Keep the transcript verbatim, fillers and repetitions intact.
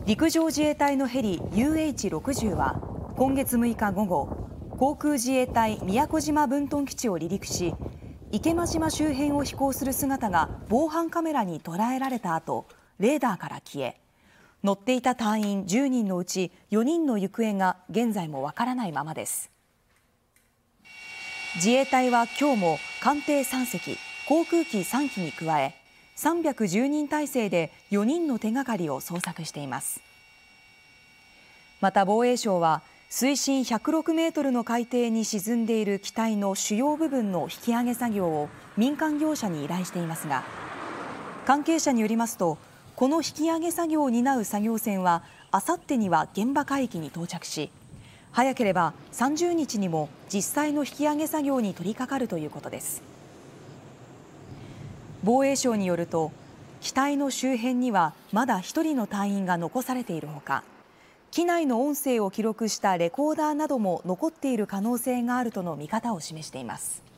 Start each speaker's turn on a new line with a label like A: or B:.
A: 陸上自衛隊のヘリ ユーエイチろくじゅう は今月むいか午後、航空自衛隊宮古島分屯基地を離陸し、池間島周辺を飛行する姿が防犯カメラに捉えられた後、レーダーから消え、乗っていた隊員じゅうにんのうちよにんの行方が現在もわからないままです。自衛隊は今日も艦艇さんせき、航空機さんきに加え、さんびゃくじゅうにん態勢でよにんの手がかりを捜索しています。また防衛省は水深ひゃくろくメートルの海底に沈んでいる機体の主要部分の引き揚げ作業を民間業者に依頼していますが、関係者によりますと、この引き揚げ作業を担う作業船はあさってには現場海域に到着し、早ければさんじゅうにちにも実際の引き揚げ作業に取り掛かるということです。防衛省によると、機体の周辺にはまだひとりの隊員が残されているほか、機内の音声を記録したレコーダーなども残っている可能性があるとの見方を示しています。